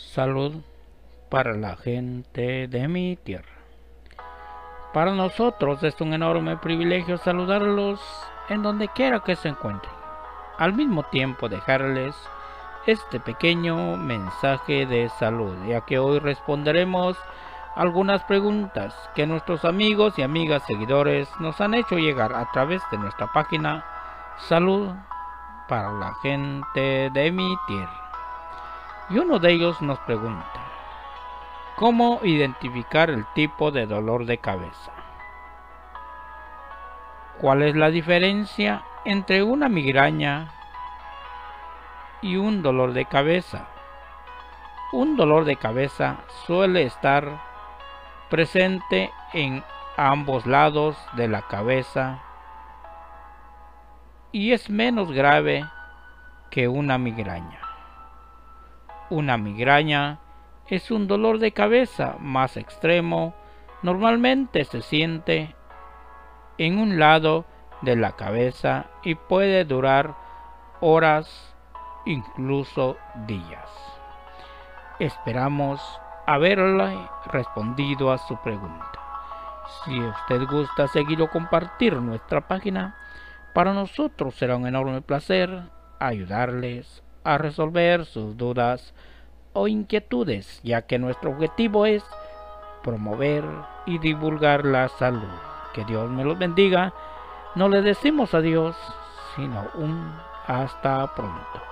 Salud para la gente de mi tierra. Para nosotros es un enorme privilegio saludarlos en donde quiera que se encuentren. Al mismo tiempo dejarles este pequeño mensaje de salud, ya que hoy responderemos algunas preguntas que nuestros amigos y amigas seguidores nos han hecho llegar a través de nuestra página Salud para la gente de mi tierra. Y uno de ellos nos pregunta: ¿cómo identificar el tipo de dolor de cabeza? ¿Cuál es la diferencia entre una migraña y un dolor de cabeza? Un dolor de cabeza suele estar presente en ambos lados de la cabeza y es menos grave que una migraña. Una migraña es un dolor de cabeza más extremo, normalmente se siente en un lado de la cabeza y puede durar horas, incluso días. Esperamos haberle respondido a su pregunta. Si usted gusta seguir o compartir nuestra página, para nosotros será un enorme placer ayudarles a resolver sus dudas o inquietudes, ya que nuestro objetivo es promover y divulgar la salud. Que Dios me los bendiga. No le decimos adiós, sino un hasta pronto.